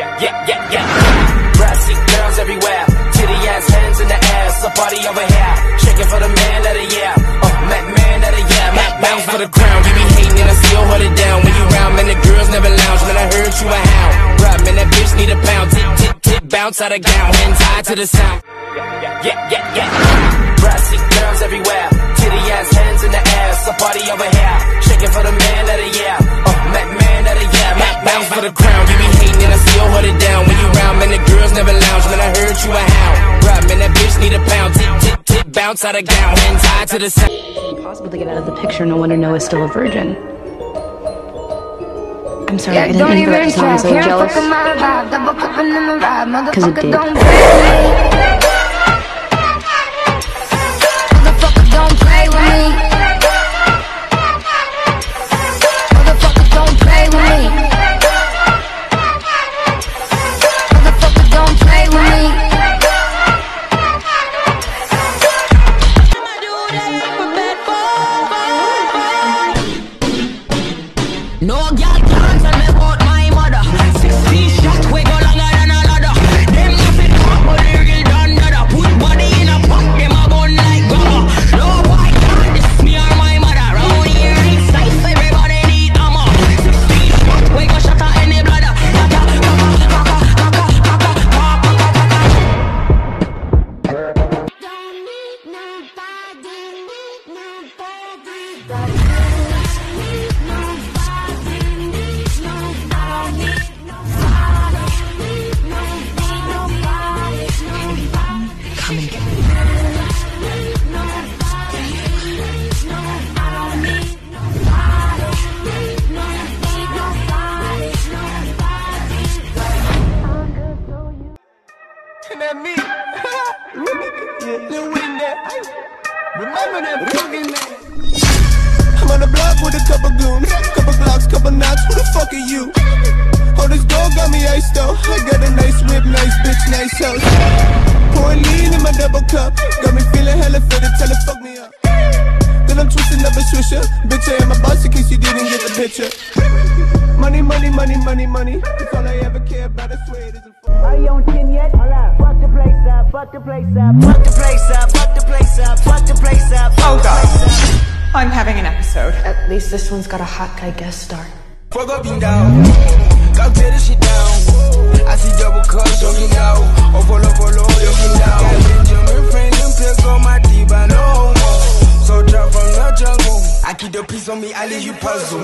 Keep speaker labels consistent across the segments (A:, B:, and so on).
A: Yeah. Brassy girls everywhere, titty ass, hands in the air, somebody over here, shaking for the man of the year. Man of the year, bounce for the crown. You be hating and I still hold it down. When you round, man, the girls never lounge. Man, I heard you a hound. Right, man, that bitch need a pound. Tip, bounce out of gown, hands high to the sound. Yeah. Brassy girls everywhere, titty ass, hands in the air, somebody over here, shaking for the man of the year. Man of the year, bounce for the crown. You be hating and I still hold it down. When you round, man, the girls never lounge. Man, I heard you a hound. Right, man, that bitch need a pound. Tip, bounce out of gown, hands high to the sound.
B: It's impossible to get out of the picture. No wonder Noah's still a virgin. I'm sorry, I didn't mean for that to sound so jealous. Because it did.
C: Motherfuckers don't play with me. Motherfuckers don't play with me. Motherfuckers don't play with me. No girl can't tell me about my mother. 16 shots, we go longer than a ladder. Them nothing talk, but they real done nada. Put body in a pot, them a gun like rubber. No boy can't diss me or my mother. Round here in size, everybody need armor. 16 shots, we go shatter any bladder. Don't need nobody.
D: That me. Lil Wayne there. Remember that fucking name. I'm on the block with a couple goons, couple blocks, couple knots. Who the fuck are you? Oh, this dog got me iced out. I got a nice whip, nice bitch, nice house. Pouring lean in my double cup. Got me feeling hella fitted, tell her fuck me up. Then I'm twisting up a swisher. Bitch, I am a boss in case you didn't get the picture. Money. That's all I ever care about. I swear it isn't fun.
E: Are you on 10 yet? Fuck the place up, fuck the place up, fuck the place up, fuck the place up, fuck the place up.
F: Oh god, I'm having an episode.
B: At least this one's got a hot guy guest star.
D: Fuck up and down, go tear this shit down. I see double cups, don't you know? Oh, follow, don't you know? Got Benjamin Franklin, pick on my teeth, I know. So drop from the jungle. I keep the peace on me, I leave you puzzle.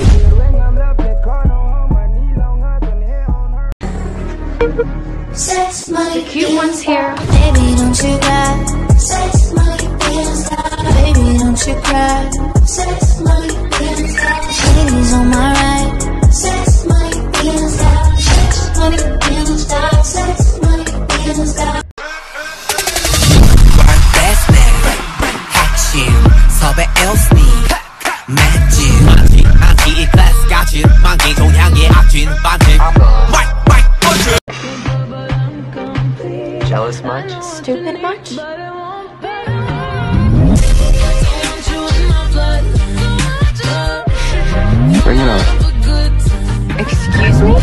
C: Sex, money,
B: Cute ones here.
C: baby, don't you cry. Sex, money, bills, baby, don't you cry. Sex, money, bills, baby's on my right. Sex, money, bills, sex, money, bills, sex, money, bills,
G: 핵심 섭외 els니 맷진 많기 클래스 같은 많기 동향의 악진 반칙
B: Jealous much? Stupid much?
H: Bring it on.
B: Excuse me?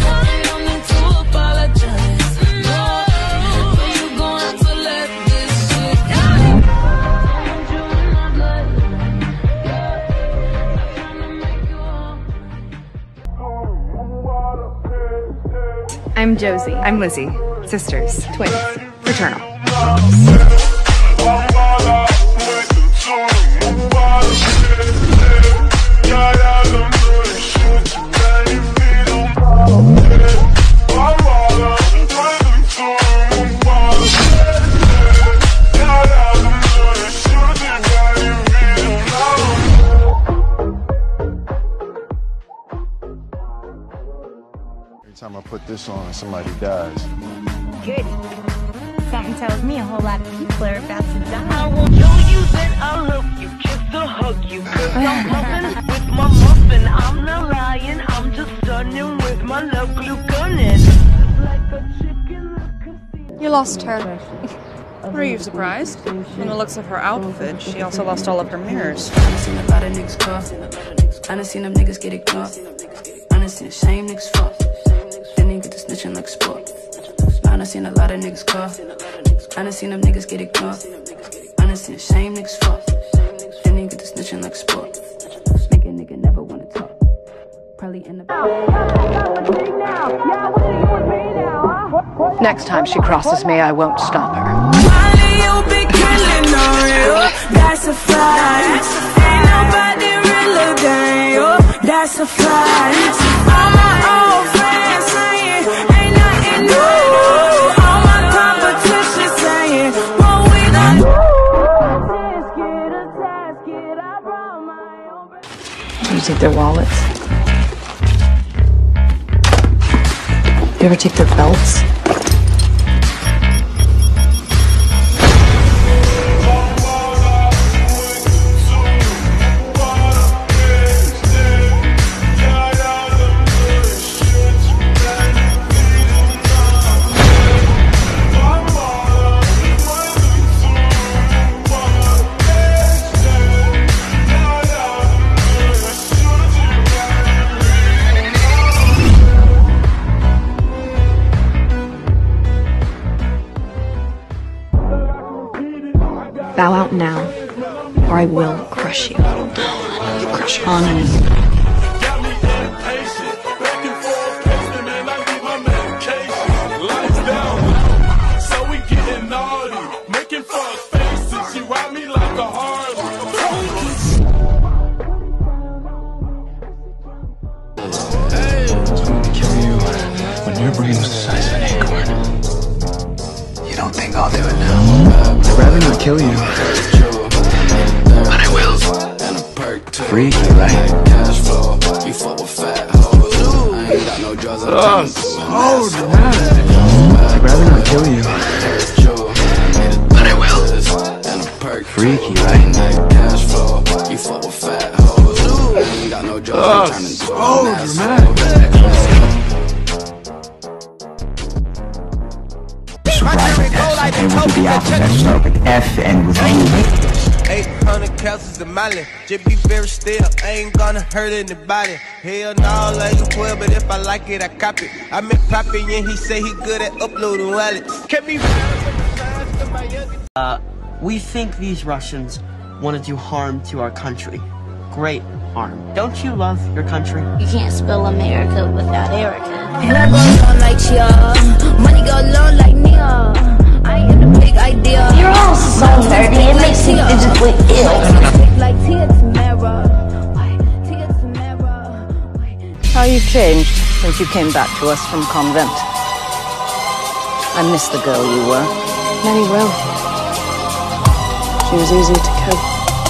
B: I'm Josie.
F: I'm Lizzie. Sisters.
B: Twins.
F: Fraternal.
H: Every time I put this on, somebody dies.
I: Good. Something tells me a whole lot of people are about to die. I won't show you, then I'll help you, kiss or hug you. Cause I'm pumping with my muffin. I'm not lying, I'm just stunning with my love glue gunning. Like a chicken.
F: You lost her. Are you surprised? From the looks of her outfit, she also lost all of her mirrors.
J: I done seen a lot of niggas caught. I done seen them niggas get ignored. I done seen the same niggas fuck. Then they get the snitch snitching like sport. I done seen a lot of niggas call. I done seen them niggas get ignored. I done seen the same niggas fall. Then they get to snitching like sport. Make a nigga never wanna talk. Probably end up.
K: Next time she crosses me, I won't stop her.
C: That's a fact. Ain't nobody realer than you. That's a fact. All my old friends saying ain't nothing new. All my competition saying what we done.
K: Do you take their wallets? You ever take their belts? Bow out now, or I will crush you. Crush on me.
L: When your brain was the size of an acorn, you don't think I'll do it now? I'd rather not kill you, but I will. Freaky, right? Oh, so dramatic. I'd rather not kill you, but I will. Freaky, right? Oh, so dramatic.
M: They will do the alphabet, start with F and with U.
D: 800 castles a mile. Just be very still, I ain't gonna hurt anybody. Hell no, like you 12, but if I like it, I cop it. I met Poppy and he say he good at uploading wallets. Kept me
N: we think these Russians want to do harm to our country. Great harm. Don't you love your country?
O: You can't spell America without Erica. Hair goes on like Chia, money go low like Nia. I am the big idea.
P: You're all so nerdy, it makes me physically ill.
O: Like Tia Tamara.
K: How you've changed since you came back to us from convent. I miss the girl you were.
B: Many will. She was easy to cope.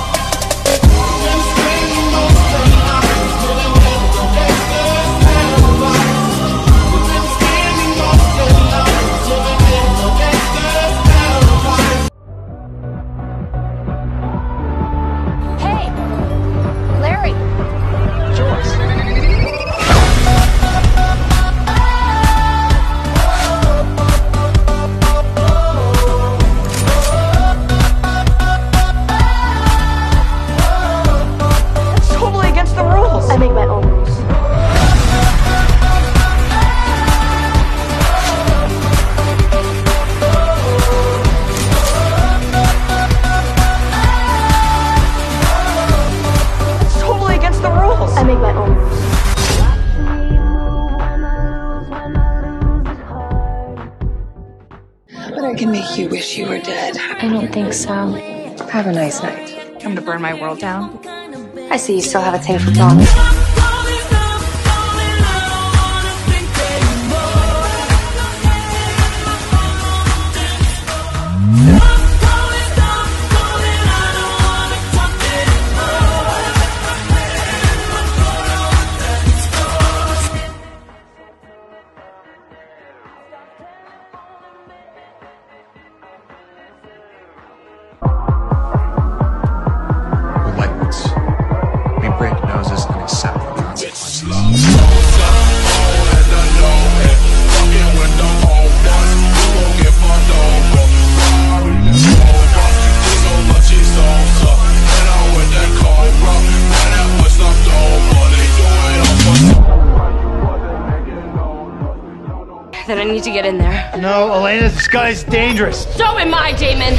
K: I can make you wish you were dead.
B: I don't think so. Have a nice night.
F: Come to burn my world down?
B: I see you still have a thing for dogs.
O: then I need to get in there.
Q: No, Elena, this guy's dangerous.
O: So am I, Damon.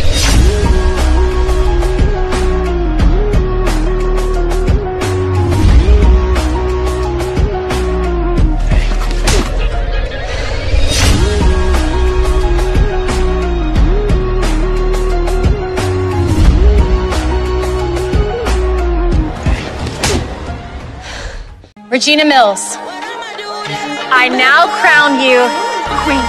F: Regina Mills, I now crown you queen.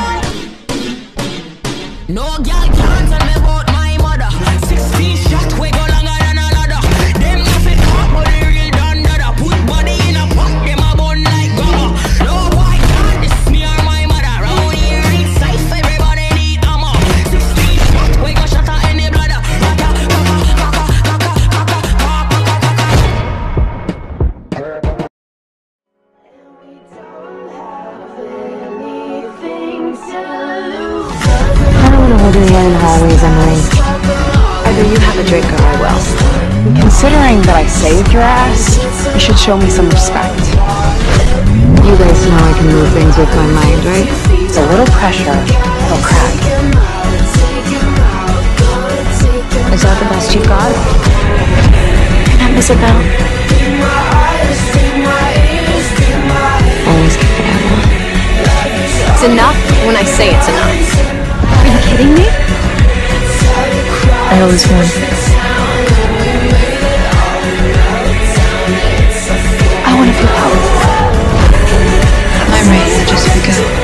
C: No girl can't tell me about my mother. 16 shot, we go longer than a ladder. Them nothing talk, but they real done dada. Put body in a pot, them a bun like goggle. No boy can't diss me or my mother. Round here in safe, everybody need ammo. 16 shot, we go shatter any bladder.
B: Holding you in hallways, Emily. Either you have a drink or I will. Considering that I saved your ass, you should show me some respect. You guys know I can move things with my mind, right? It's a little pressure, it'll crack. Is that the best you've got? Can I miss about? Always keep it out. It's enough when I say it's enough. Are you kidding me? I always win. I want to feel powerful. I'm ready to just be good.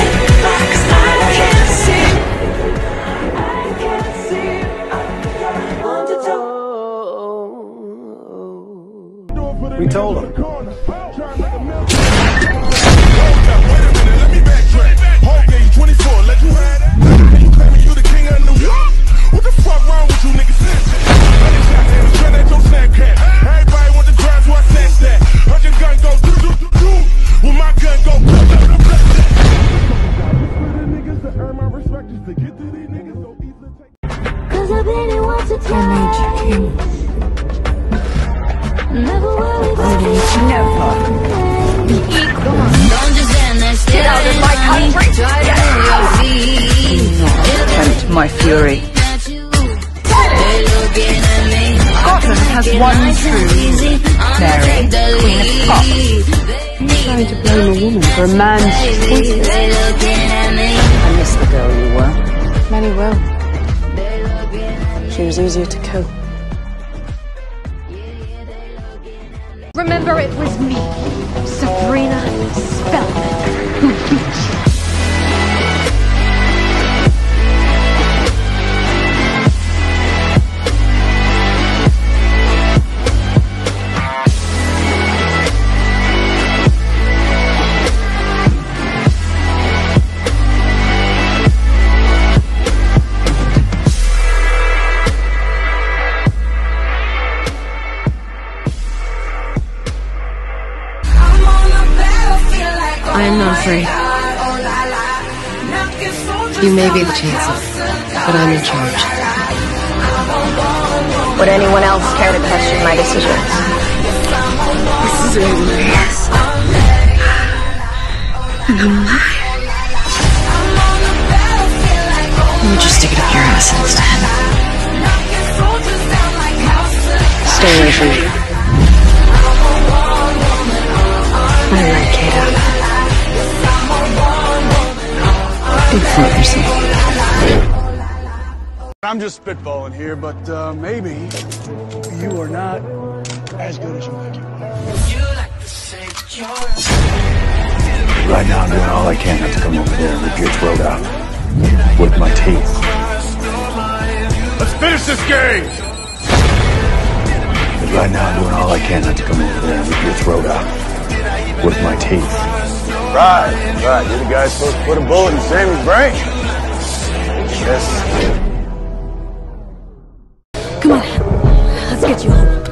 R: We told him.
K: My fury. Scotland has one true Mary, Queen of Scots.
B: I'm trying to blame a woman for a man's choices.
K: I miss the girl you were.
B: Many will. She was easier to cope.
F: Remember, it was me, Sabrina Spellman, who beat you.
B: I am not afraid. You may be the chancellor, but I'm in charge.
K: Would anyone else care to question my decisions?
B: This is a mess. And I'm alive. You just stick it up your ass instead. Stay away from me. I like Kate up. Inform yourself.
R: I'm just spitballing here, but maybe you are not as good as you think you are.
S: Right now I'm doing all I can not to come over there and rip your throat out. With my teeth.
R: Let's finish this game!
S: But right now I'm doing all I can not to come over there and rip your throat out. With my teeth.
R: Right. You're the guy supposed to put a bullet in Sammy's brain. Yes.
B: Come on, let's get you home.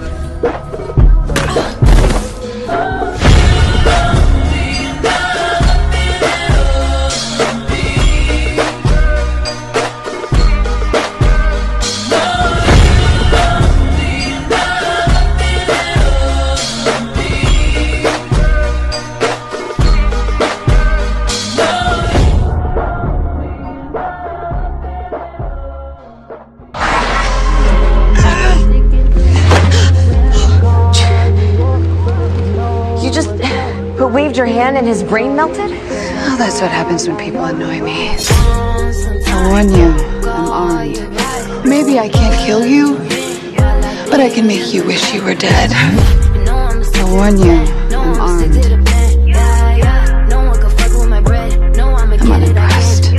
B: your hand and his brain melted?
T: Oh, that's what happens when people annoy me. I warn you, I'm armed. Maybe I can't kill you, but I can make you wish you were dead. I warn you, I'm armed. I'm unimpressed.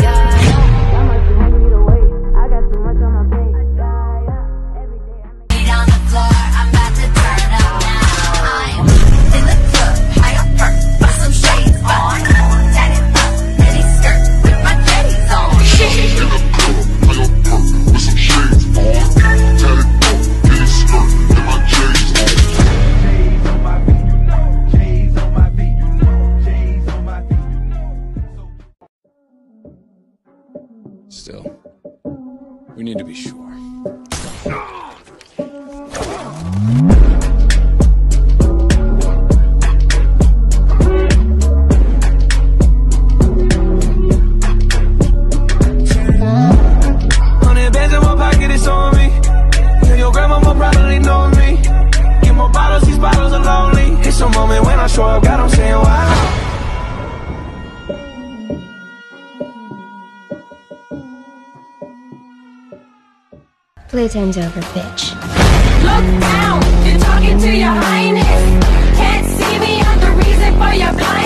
L: Still, we need to be sure.
O: Playtime's over, bitch.
C: Look down, you're talking to your highness. Can't see me, I'm the reason for your blindness.